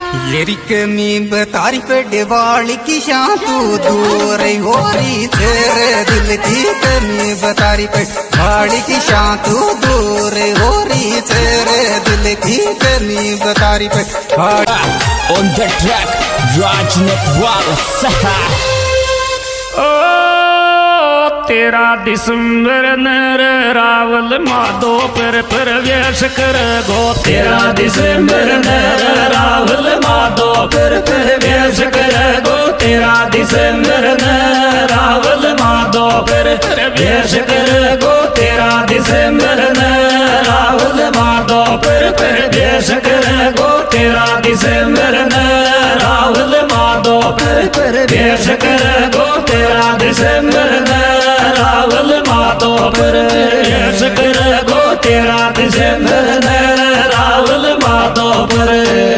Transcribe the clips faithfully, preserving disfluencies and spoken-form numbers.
येरी कमी बतारी पे दिवाली की शाम तू दूर हो रही तेरे दिल की कमी बतारी पे दिवाली की शाम तू दूर हो रही तेरे दिल की कमी बतारी पे On the track, Rajnet Wala तेरा दिसंबर नर रावल माधो पर प्रवेश कर गो तेरा दिसंबर नर रावल माधो पर प्रवेश कर गो तेरा दिसंबर नर रावल माधो पर प्रवेश कर गो तेरा दिसंबर नर रावल माधो पर प्रवेश कर गो तेरा दिसंबर नर रावल माधो पर प्रवेश कर गो तेरा दिसंबर रावल माधो पर प्रवेश कर गो तेरा दिसंबर रावल माधो पर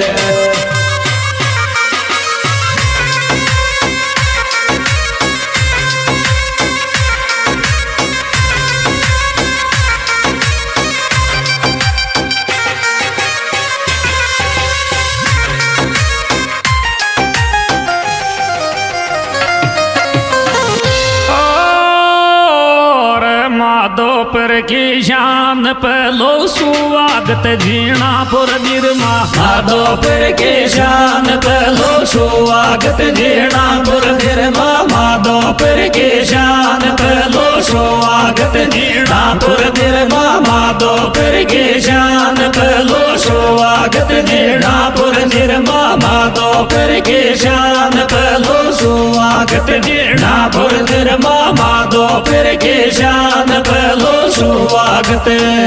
माधोपुर की शान पलो सुवागत जीणापुर निर्मा माधोपुर की शान पलो सुवागत जीणापुर निर्मा माधोपुर की शान पलो सुवागत जीणापुर निर्मा माधोपुर की शान पलो सुवागत जीणापुर निर्मा माधोपुर की शान पलो सुवागत जीणापुर निर्मा माधोपुर की शान पलो सुवागत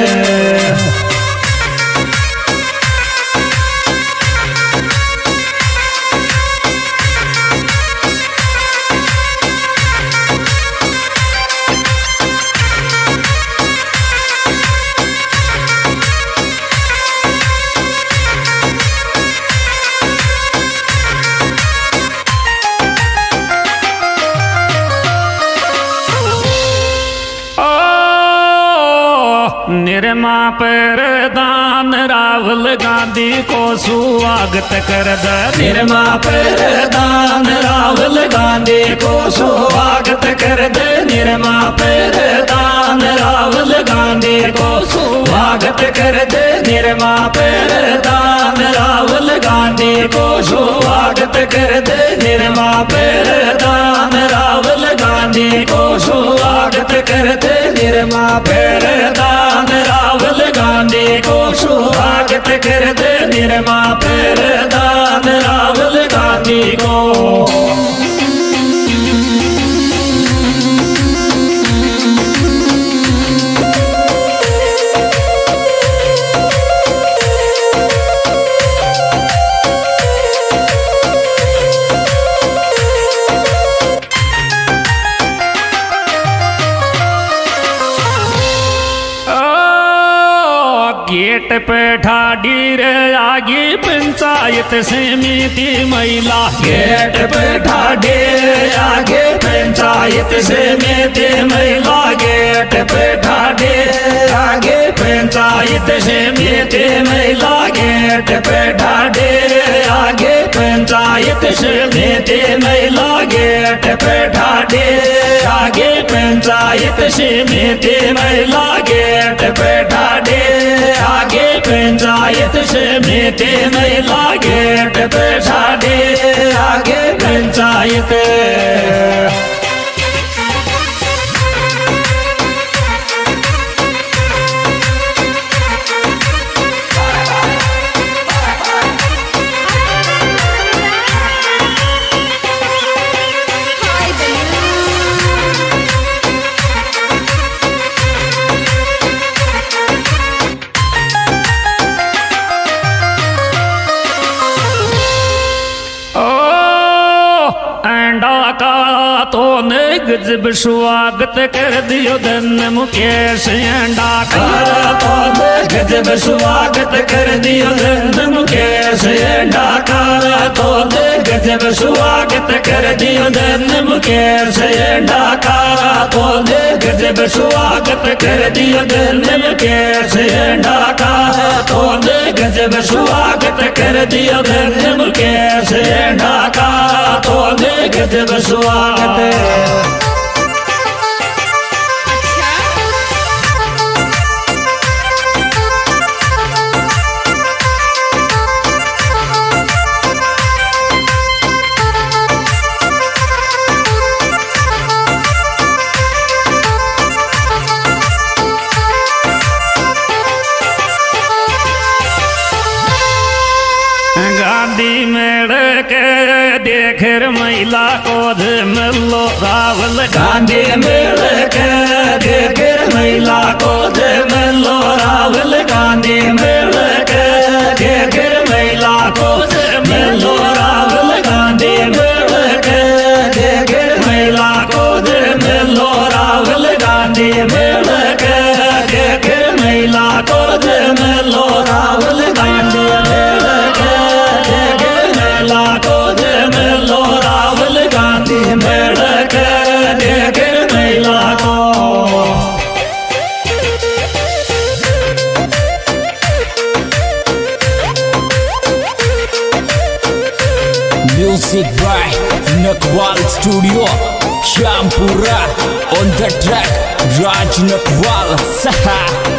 निर्मा पर दान राहुल गांधी को स्वागत कर द निर्मा पर दान राहुल गांधी को स्वागत कर दे निर्मा पर दान राहुल गांधी को स्वागत कर दे निर्मा पर दान राहुल गांधी को स्वागत कर दे निर्मा पर दान राहुल गांधी को स्वागत कर दे निर्मा पर दान राहुल गांधी को स्वागत कर दे निर्मा पर दान राहुल गांधी को गेट पे ठाडी रे आगे पंचायत समिति महिला गेट पे ठाडी आगे पंचायत समिति महिला गेट पे ठाडी आगे पंचायत समिति महिला गेट पे ठाडी आगे पंचायत समिति महिला गेट पे ठाडी आगे पंचायत समिति महिला गेट पे ठाडी आगे पंचायत समिति महिला गेट पे ठाडी आगे पंचायत तो गजब स्वागत कर दियो धन मुकेश डाकार तो दे गजब स्वागत कर दियो धन मुकेश डाकार तो दे गजब स्वागत कर दियो धन मुकेश डाकार तो दे गजब स्वागत कर दियो धन मुकेश डाकार तो दे गजब स्वागत कर दियो धन मुकेश डाकार तो दे गजब स्वागत। गांधी मेड़ के देखेर महिला को मिलो रावल गांधी मेड़ के देखेर महिला को मिलो रावल गांधी मेड़ के देखेर महिला को मिलो रावल गांधी मेड़ के देखेर महिला को मिलो रावल गांधी मेड़ के देखेर महिला को मिलो Rawal Gandhi Music by Nakwal Studio, Shampura on the track, Raj Nakwal Saha.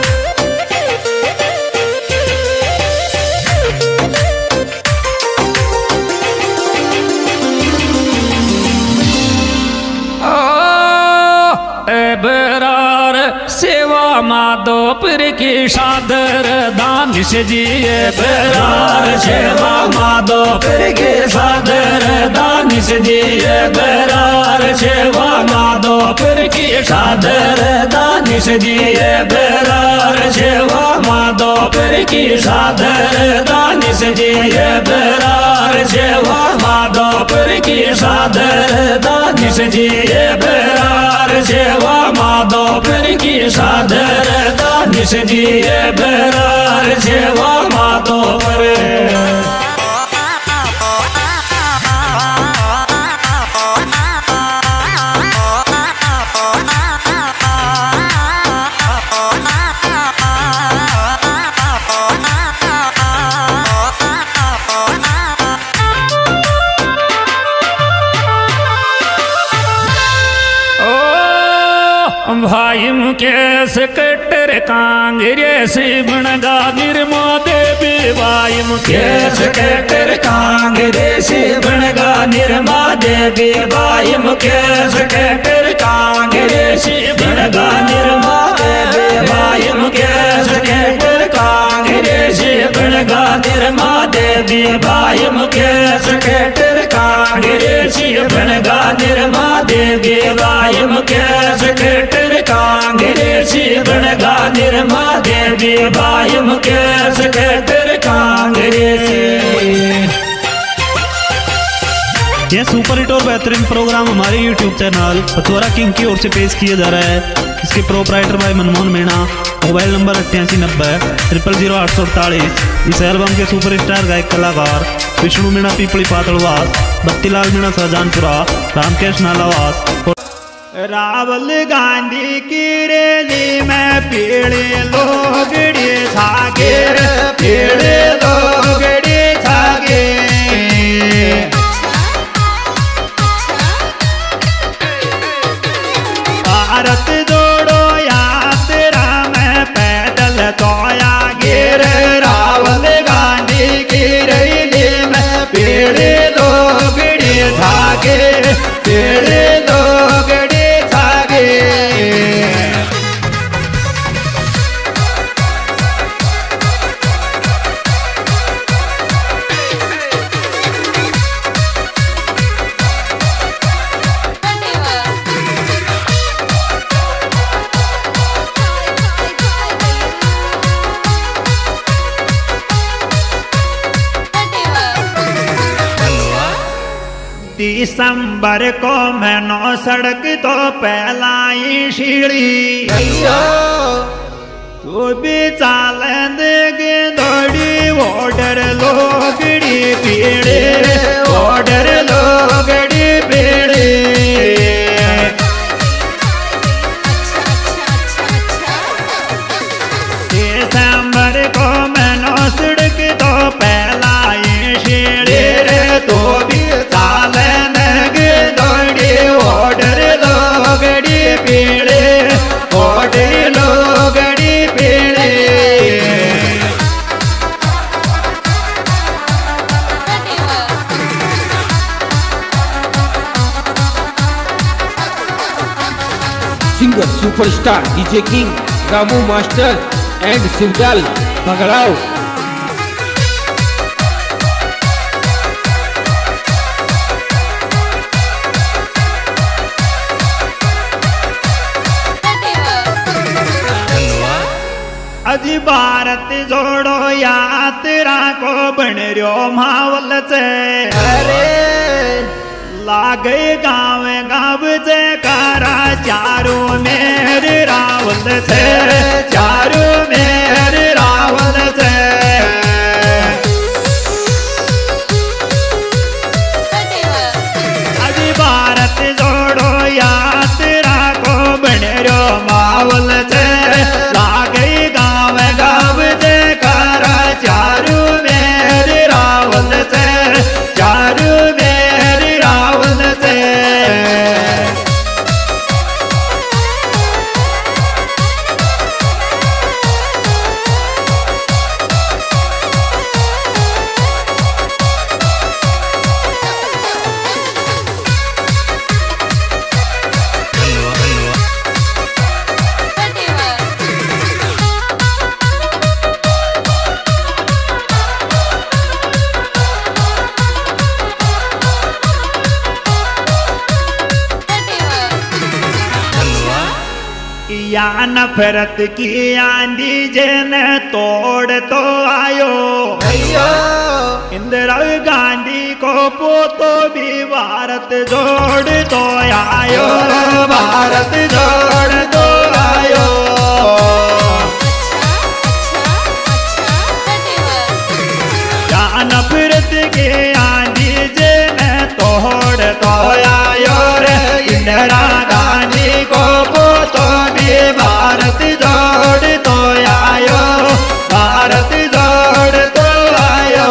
सेवा माधोपुर की सादर दानिश जी बेरार सेवा माधोपुर की सादर दानिश जी बेरार सेवा माधोपुर की सादर दानिश जी बेरार सेवा माधोपुर की सादर दानिश जी बेरार सेवा माधोपुर की सादर दानिश जी बेरार सेवा माधोपुर की सादर दानिश जी बेरार सेवा माधोपुर। भाई मुकेश कट्टर कांग्रेस बनगा निर्मा देवी भाई मुकेश कट्टर कांग्रेस बनगा निर्मा देवी भाई मुकेश कट्टर कांग्रेस बनगा निर्मा देवी भाई मुकेश कट्टर कांग्रेस बनगा निर्मा देवी भाई मुकेश कट्टर कांग्रेस बनगा निर्मा देवी भाई मुकेश कट्टर कांग्रेस बनगा निर्मा देवी भाई मुकेश कट्टर कांग्रेस। यह सुपर हिट और बेहतरीन प्रोग्राम हमारे यूट्यूब चैनल पचौरा किंग की ओर से पेश किया जा रहा है। इसके प्रोपराइटर भाई मनमोहन मीणा, मोबाइल नंबर अट्ठासी नब्बे ट्रिपल जीरो आठ सौ अड़तालीस। इस एल्बम के सुपर स्टार गायक कलाकार विष्णु मीणा पीपली पातड़वास, बत्तीलाल मीणा शाहजहानपुरा, रामकेश नालावास। रावल गांधी की रैली में पीड़े लोगड़े छागे पीड़े लोगड़े छागे। भारत जोड़ो यात्रा में पैदल तो आगे रावल गांधी की रैली में पीड़े लोगड़े छागे पीड़े लोगड़े दिसंबर को महीनो सड़क तो पहला ही शीड़ी तू भी चाल देगे दौड़ी ऑर्डर लोगड़ी पीड़े ऑर्डर लोगड़ी पीड़े दिसंबर को महीनो सड़क तो पहला ही शीड़ी रे तो भी चाल देगे दौड़ी ऑर्डर लोगड़ी पीड़े ऑर्डर लोगड़ी पीड़े singer superstar DJ king Ramu master and Shivlal भगड़ाव। अजी भारत जोड़ो यात्रा को बन रयो मावल से अरे लागे गाँव गाँव से कारा चारों मेरे रावल से चारों मेरे रावल से अजी भारत जोड़ो यात्रा को बन रयो मावल से लागे गाँव गाँव से कारा चारू मेरे रावल से चारू मेरे रावल से या नफरत की आंधी जन तोड़ तो आयो इंदिरा गांधी को पोतो भी भारत जोड़ तो आयो भारत जोड़ तो आयो या नफरत की आंधी जन तोड़ तो आयो रे इंदिरा गांधी को पोतो भारत जोड़ तो आयो भारत जोड़ तो आयो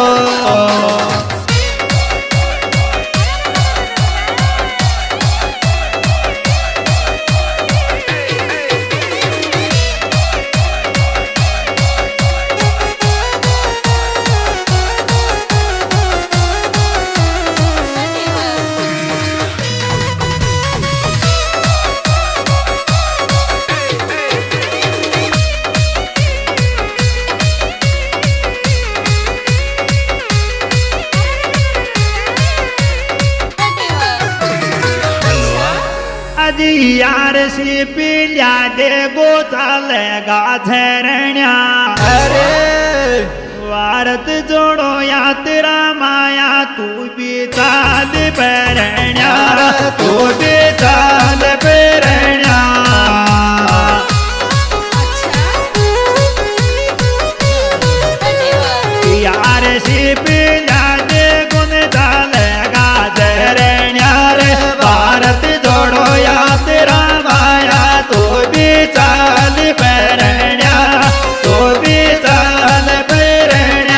अजी यार सी पिल्या दे गो चलेगा झरण्या अरे भारत जोड़ो यात्रा माया तू भी चाल पैरण्या तू भी चाल पैरण्या यार सी पिल्या दे गुण चलेगा झरण्या रे भारत जोड़ो यात्रा माया तो भी चाल पैरण्या तो भी चाल पैरण्या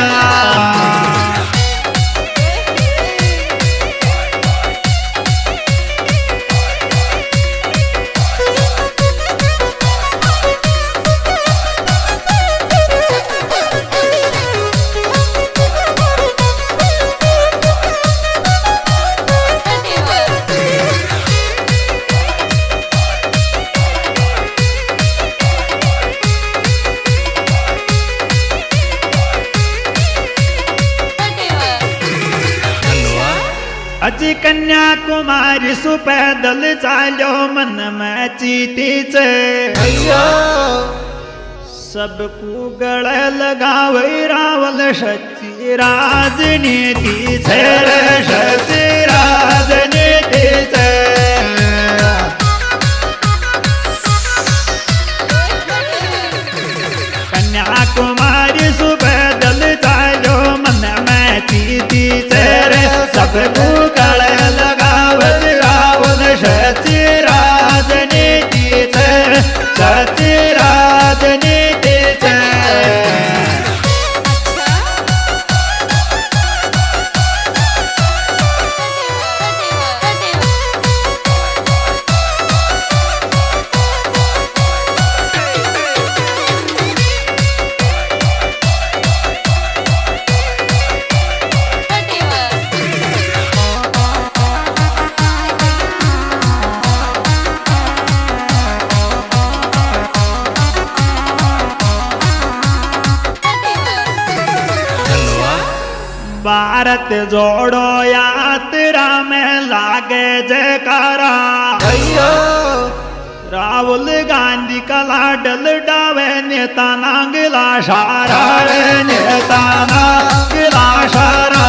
अजी कन्याकुमारी सु पैदल चालो मन में चीटी से सबको गले लगावे रावल सच्ची राजनीति से सच्ची राजनीति रे सब मुकल लगावत रावण सच्ची राजनीति से सच्ची राजनीति से भारत जोड़ो यात्रा में लागे जयकारा राहुल गांधी का लाडल डावे नेता नांगला सारा नेता नांगला सारा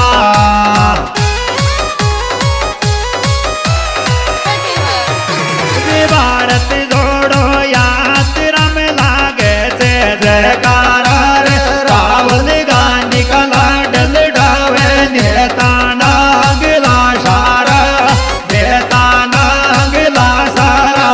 भारत जोड़ो यात्रा में लागे जय जयकारा राहुल गांधी का लाडल नेता नांगला सारा नेता नांगला सारा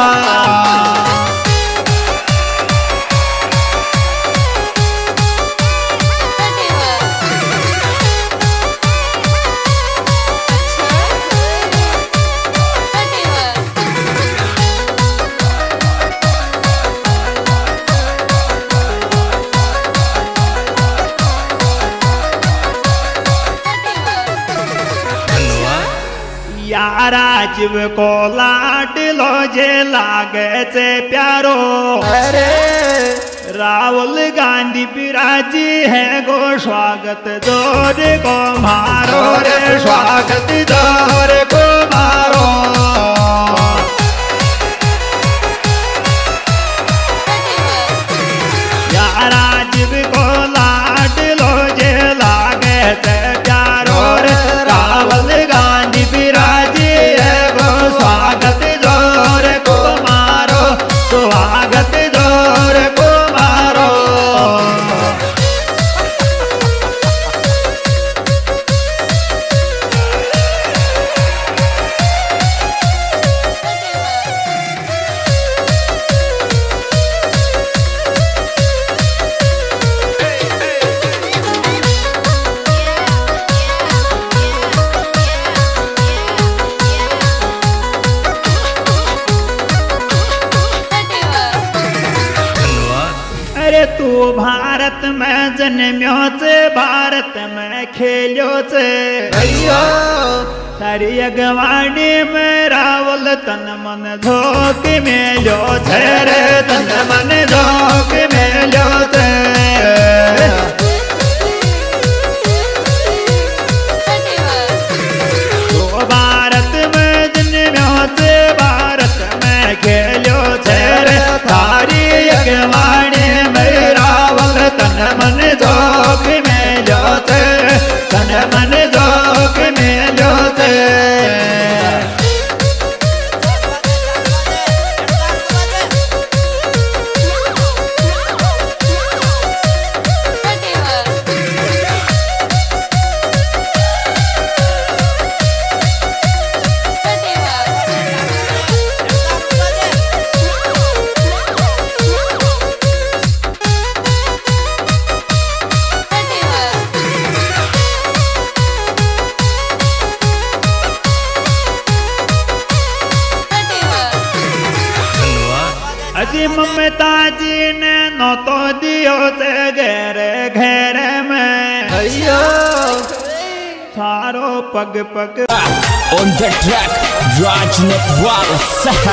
यारा जीव को लाड लो जे लागे से प्यारो अरे राहुल गांधी बिराजी है गो स्वागत जोर को मारो रे स्वागत जोर को मारो यारा जीव को लाड लो जे लागे से प्यारो रे राहुल गांधी बिराजी स्वागत जोर को मारो स्वागत जोर को मारो तू भारत में जन्म्यो से भारत में खेलो से तारी अगवानी में रावल तन मन झोंक में लो छे रे तन मन झोंक में लो छे तो भारत में जन्म्यो से भारत में खेलो छे रे तारी अगवानी तन मन जोग में जोते तन मन जोग में जोते अजी ममता जी ने नो तो दियो से घेरे घेरे में अयो थारो पग पग On the track, Raj Natwal Saha.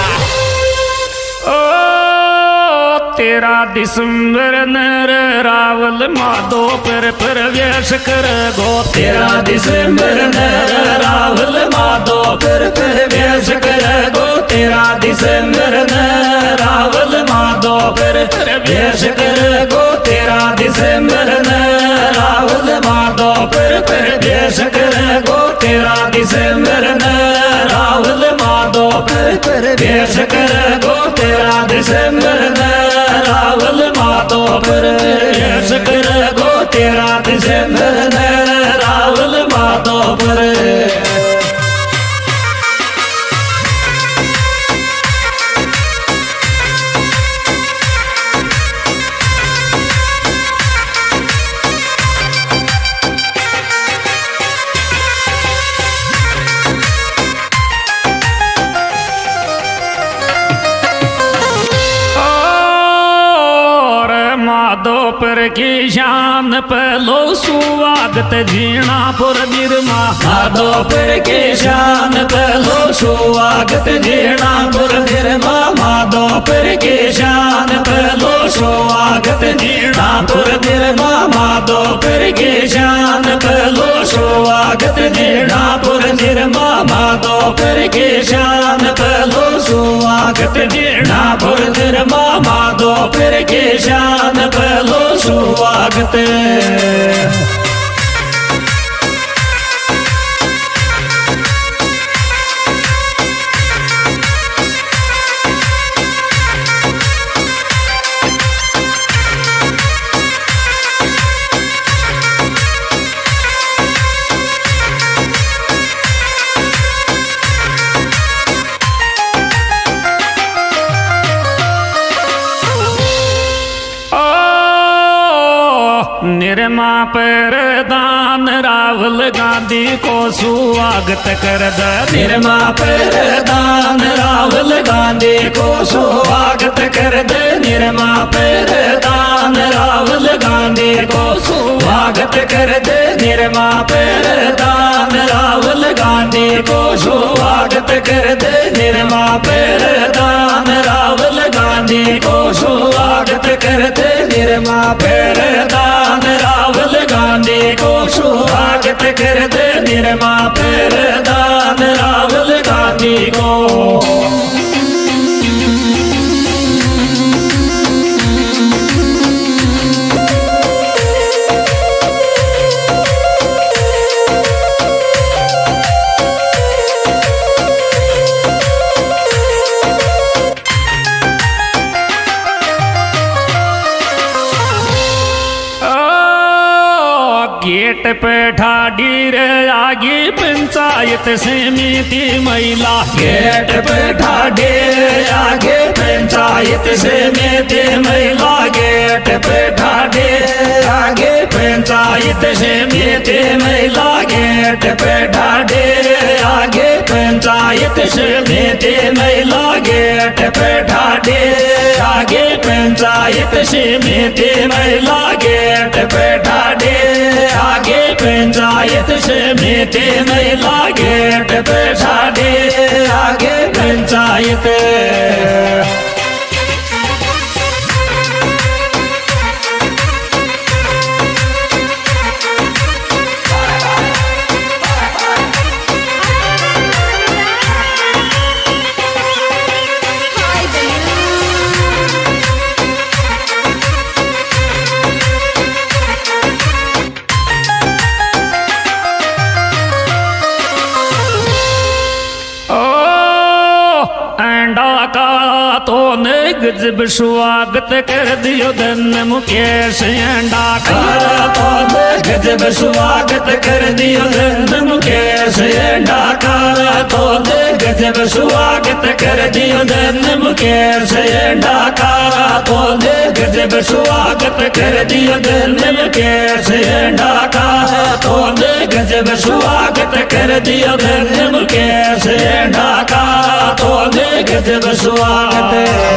ओ तेरा दिसंबर नर रावल माधो पर प्रवेश कर गो तेरा दिसंबर नर रावल माधो पर प्रवेश कर गो तेरा दिसंबर नर रावल माधो पर प्रवेश कर गो तेरा दिसंबर नर रावल माधो पर प्रवेश कर गो तेरा दिसंबर नर रावल माधो पर प्रवेश कर गो तेरा दिसंबर नर रावल माधो पर प्रवेश कर गो तेरा दिसंबर नर रावल माधो पर की शान पलो सुवागत जीणापुर निरमा माधोपुर की शान पलो सुवागत जीणापुर निरमा माधोपुर की शान पलो सुवागत जीणापुर निरमा माधोपुर की शान पलो सुवागत जीणापुर निरमा माधोपुर की शान पलो सुवागत जीणापुर निरमा माधोपुर की शान पलो सुवागत। निरमा प्रधान राहुल गांधी को स्वागत कर द निरमा प्रधान राहुल गांधी को स्वागत कर दे निरमा प्रधान राहुल गांधी को स्वागत कर दे निरमा प्रधान राहुल गांधी को स्वागत कर दे निरमा प्रधान राहुल गांधी को स्वागत कर दे निरमा प्रधान राहुल गांधी को स्वागत कर दे निरमा प्रधान राहुल गांधी को। गेट पे ठाडी रे आगे पंचायत समिति महिला गेट पे ठाडी आगे पंचायत समिति महिला गेट पे ठाडी आगे पंचायत समिति महिला गेट पे ठाडी आगे पंचायत समिति महिला गेट पे ठाडी आगे पंचायत समिति महिला गेट पे ठाडी आगे पंचायत समिति महिला गेट पे ठाडी आगे पंचायत। तो ने गजब स्वागत कर दियो धन मुकेश अंडा का तो ने गजब स्वागत कर दियो धन मुकेश अंडा का तो ने गजब स्वागत कर दियो धन मुकेश अंडा का तो ने गजब स्वागत कर दियो धन मुकेश अंडा का तो ने गजब स्वागत कर दियो धन मुकेश अंडा का तो ने गजब स्वागत।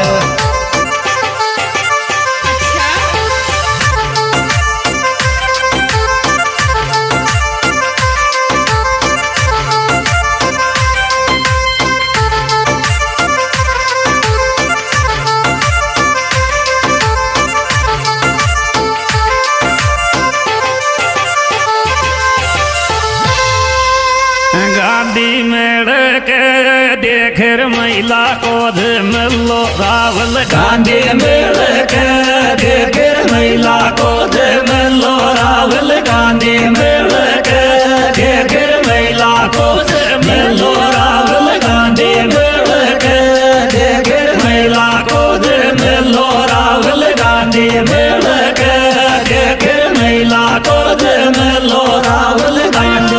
गांधी मेड़ के देखेर महिला को मिलो राहुल गांधी मेड़ के देखेर महिला को मिलो राहुल गांधी मेड़ के देखेर महिला को मिलो राहुल गांधी मेड़ के देखेर महिला को मिलो राहुल गांधी मेड़ के देखेर महिला को मिलो Rahul Gandhi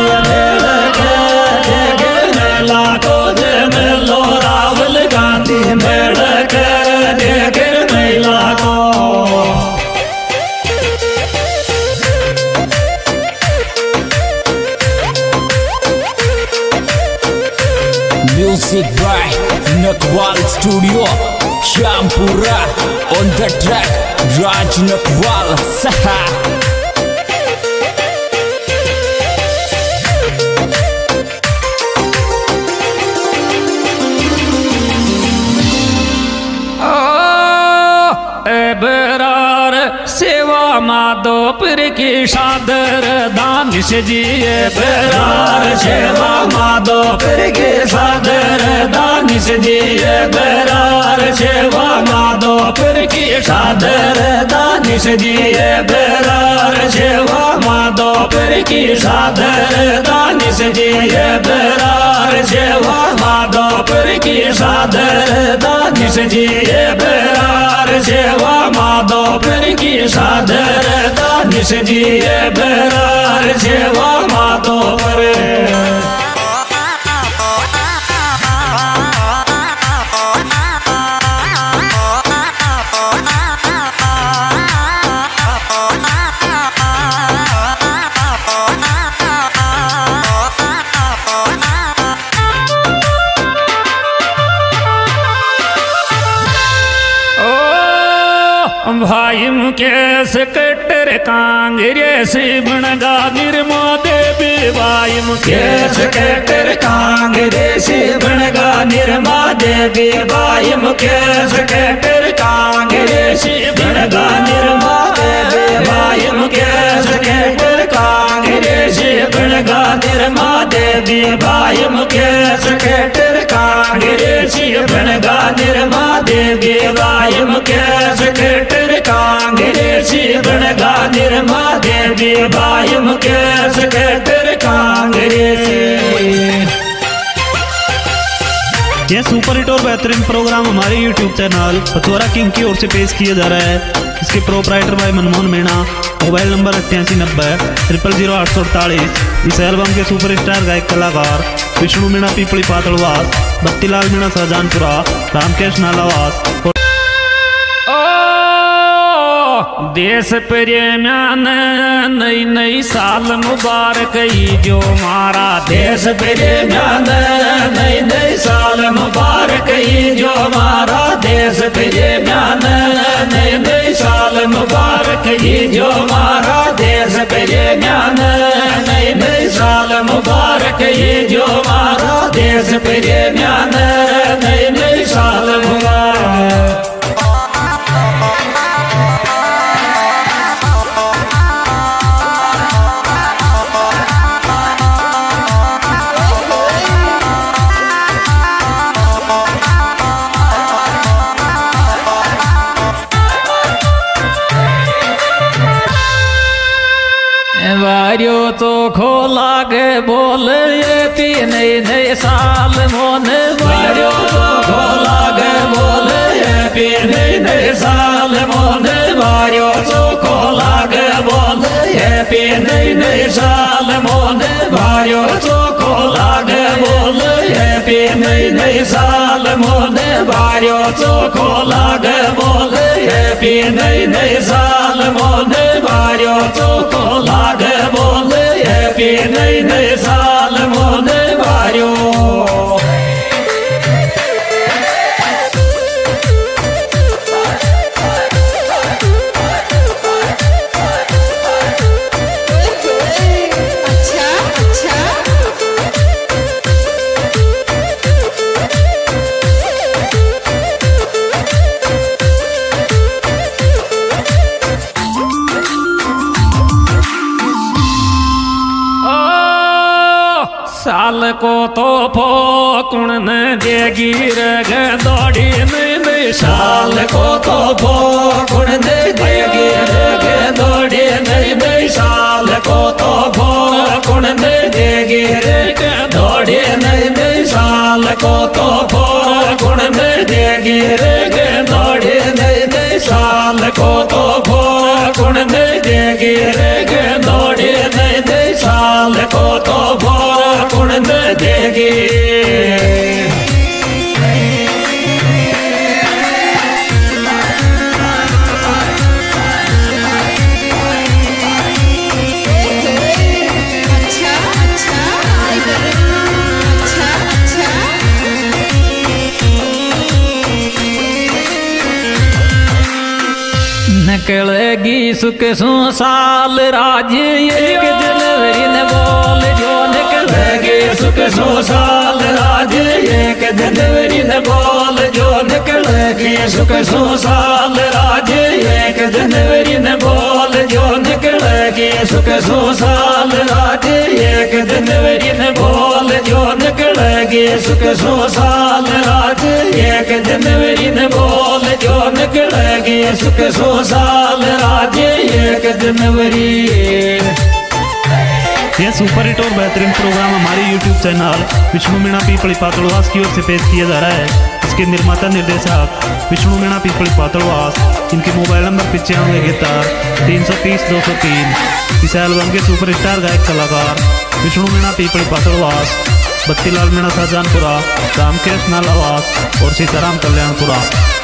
Music by Nakwal Studio. Shampura on the track, Raj Natwal, Saha. Brar सेवा माधोपुर की सादर दानिश जी। बरार सेवा माधोपुर की सादर दानिश जी। बरार सेवा माधोपुर की सादर दानिश जी। बरार सेवा माधोपुर की सादर दानिश जी। बरार सेवा माधोपुर की सादर दानिश जी। बरार सेवा माधोपुर की सादर दानिश जी। बरार सेवा माधोपुर। भाई मुकेश कट्टर कांग्रेस बनगा निर्मो देवी। भाई मुकेश कट्टर कांग्रेस बनगा निर्मा देवी। भाई मुकेश कट्टर कांग्रेस बनगा निर्मा देवी। भाई मुकेश कट्टर कांग्रेस बनगा निर्मा देवी। भाई मुकेश कट्टर कांग्रेस बनगा निर्मा देवी। भाई मुकेश कट्टर कांग्रेस बनगा निर्मा देवी। भाई मुकेश कट्टर कांग्रेस। यह सुपर हिट और बेहतरीन प्रोग्राम हमारे यूट्यूब चैनल पचौरा किंग की ओर से पेश किया जा रहा है। इसके प्रोपराइटर भाई मनमोहन मीणा। मोबाइल नंबर अट्ठासी नब्बे ट्रिपल जीरो आठ सौ अड़तालीस। इस एल्बम के सुपर स्टार गायक कलाकार विष्णु मीणा पीपली पातलवास, बत्तीलाल मीणा शाहजहानपुरा, रामकेश नालावास। देश प्रेम्यान नई नई साल मुबारक जो मारा। देश प्रेम्यान नई नई साल मुबारक जो मारा। देश प्रेम्यान नई नई साल मुबारक जो मारा। देश प्रेम्यान नई नई साल मुबारक जो मारा। देश प्रेम्यान नई नई साल मुबारक। वारियो चोखो लागे बोल ये तीन नए साल मोन। वारियो चोखो लागे बोल ये तीन नए साल मोन। वारियो चोखो लागे बोल ये तीन नए साल मोन। वारियो चोखो लागे बोल ये तीन नए साल मोन। वारियो चोखो लागे बोल ये तीन नए साल मोन। वारियो चोखो लागे बोल हैप्पी नई नई साल मोन। वारियो साल को तो फोकुण न देगी रग दौड़ी नहीं। साल को तो फोकुण न देगी रग दौड़ी नहीं। साल को तो फोकुण न देगी रग दौड़ी नहीं। साल को तो फोकुण न देगी रग दौड़ी नहीं। साल को तो फोकुण न देगी रग दौड़ी नहीं। साल को तो फोकुण न देगी। अच्छा अच्छा अच्छा सुख सो साल राज एक जनवरी ने बोल जो निकलेगी सुख सो साल राज एक जनवरी ने बोल जो निकलेगी सुख सो साल राज एक जनवरी ने बोल जो निकलेगी सुख सो साल राज एक जनवरी ने बोल जो निकलेगी सुख सो साल राज एक जनवरी ने बोल जो निकलेगी सुख सो साल राज एक जनवरी। यह सुपर हिट और बेहतरीन प्रोग्राम हमारे यूट्यूब चैनल विष्णु मीणा पीपली पातड़वास की ओर से पेश किया जा रहा है। इसके निर्माता निर्देशक विष्णु मीणा पीपली पातड़वास। इनके मोबाइल नंबर पिचानवे इकहत्तर तीन सौ तीस दो सौ तीन। इस एल्बम के सुपर स्टार गायक कलाकार विष्णु मीणा पीपली पातड़वास, बत्तीलाल मीणा शाहजहानपुरा, रामकेश नालावास और सीताराम कल्याणपुरा।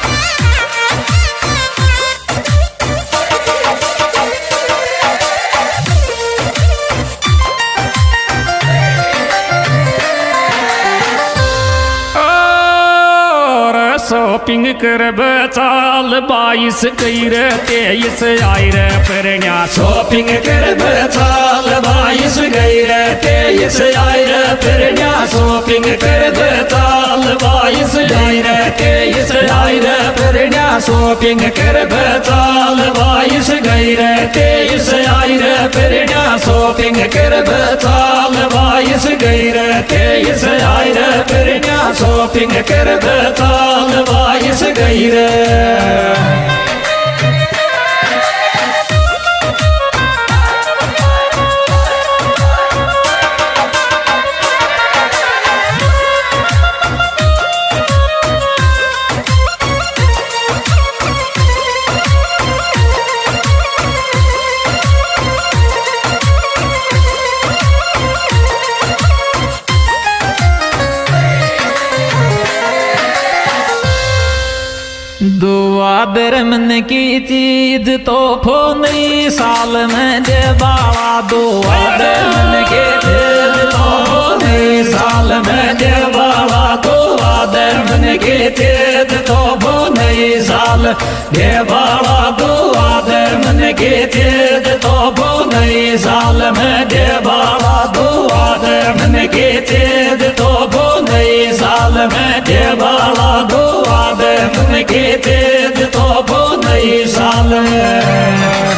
शॉपिंग कर चाल बाईस कई रे तेईस आई रे परण्या शॉपिंग कर चाल बाईस गई रे तेईस आई रे परण्या शॉपिंग कर चाल बाईस आई रे तेईस आई रे परण्या शॉपिंग कर चाल बाईस गई रे तेईस आई रे परण्या शॉपिंग कर चाल बाईस गई रे तेईस आई रे परण्या शॉपिंग कर चाल बाईस गई रे। दुआ दरमन की चीज तो फो नई साल में दे बाला दुआ दरमन की चीज तो फो नई साल में दे बाला दुआ दरमन की चीज तो फो नई साल दे बाला दुआ दरमन की चीज तो फो नई साल में दे बाला दुआ दरमन की चीज तो फो नई साल में दे बाला दुआ दरमन की चीज तो फो नई साल में।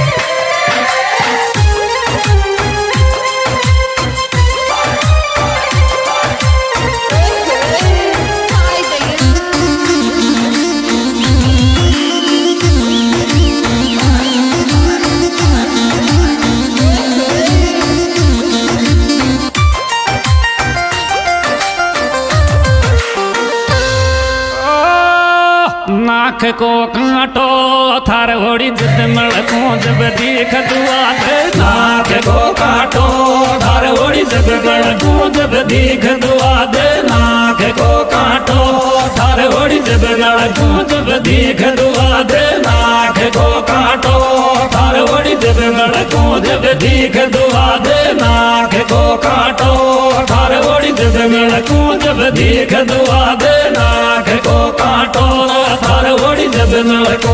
नाक को काटो थार होड़ी जिद मड़को जब देख दुआ दे नाक को काटो थार होड़ी जब मड़को जब देख दुआ दे नाक को काटो थार होड़ी जब मड़को जब देख दुआ दे नाक को काटो थार होड़ी जब मड़को जब देख दुआ दे नाक को काटो थार होड़ी जब मड़को जब देख दुआ दे नाक को काटो थार होड़ी जब मड़को।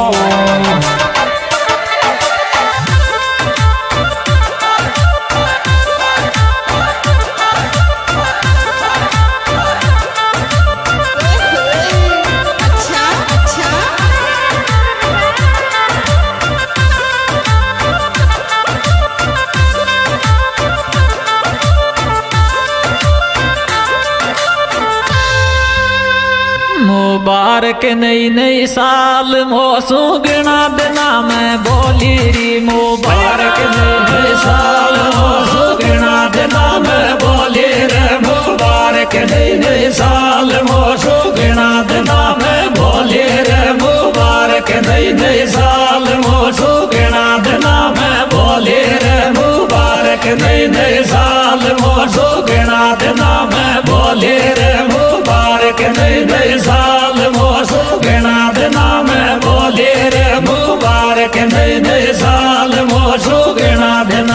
मुबारक नई नई साल मोसू गिना दिना में बोली री मुबारक नई नई साल मोसू गिना दिना में बोली रे मुबारक नई नई साल मोसू गिना दिना में बोली रे मुबारक नई नई साल मोसू गिना दिना में बोली रे मुबारक नई नई साल मोसू गिना दिना में बोली रे मुबारक नई नई साल मोसू गिना दिना में बोली रे मुबारक नई नई साल मोसू गिना दिना।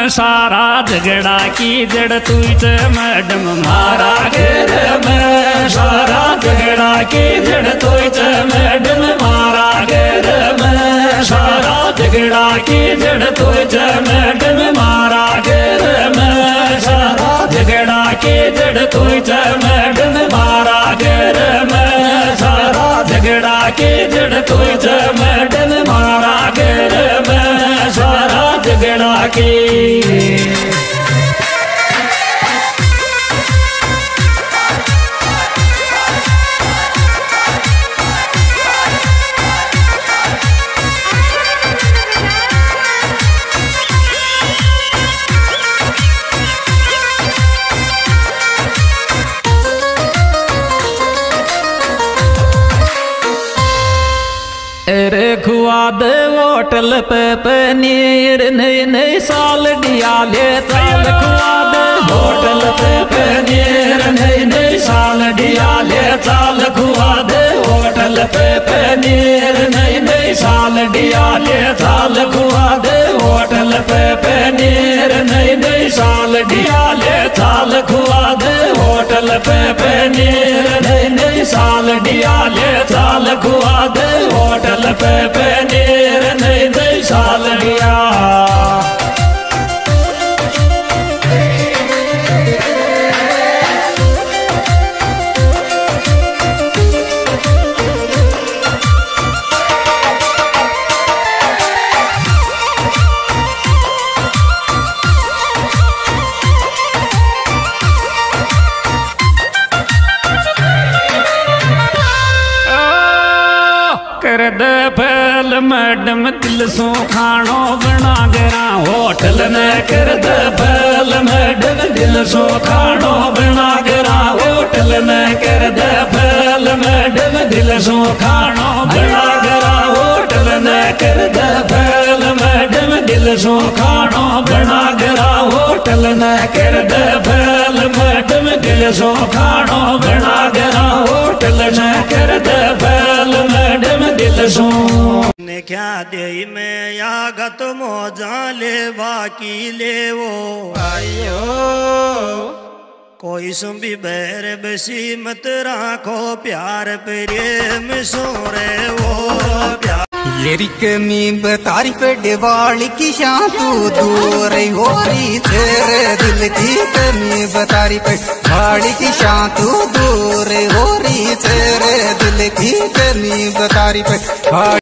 सारा झगड़ा की जड़ तुझे मैडम मारा घर में सारा झगड़ा की जड़ तुझे मैडम मारा घर में सारा झगड़ा की जड़ तुझे मैडम मारा घर में सारा झगड़ा की जड़ तुझे मैडम मारा घर में सारा झगड़ा की जड़ तुझे मैडम मारा घर में सारा झगड़ा की रे खुआ दे होटल पे पनीर नई नई साल डिया ले ताल खुआ दे होटल पे पनीर नई नई साल डिया ले ताल खुआ दे होटल पे पनीर नई नई साल डिया ले ताल खुआ दे होटल पे पनीर नई नई साल डिया ले ताल खुआ दे होटल पे पनीर नई नई साल डिया ले ताल खुआ दे होटल पे पनीर नई नई साल डिया कर दे फैल मैडम दिल सो खानो बना गरा होटल ने कर दे फैल मैडम दिल सो खानो बना गरा होटल ने कर दे फैल मैडम दिल सो खानो बना गरा होटल ने कर दे फैल मैडम दिल सो खानो बना गरा होटल ने कर दे फैल मैडम दिल सो खानो बना गरा होटल ने कर दे फैल मैडम दिल सो ने क्या दे में यागत मोजा ले बाकी ले वो आयो कोई सुबी बैर बसी मत राखो प्यार प्रेम सोरे वो प्यार लिरिक में बतारी पे दिवाली की शान तू दूर हो रही तेरे दिल की कमी बतारी पे दिवाली की शान तू दूर हो रही तेरे दिल की कमी बतारी पे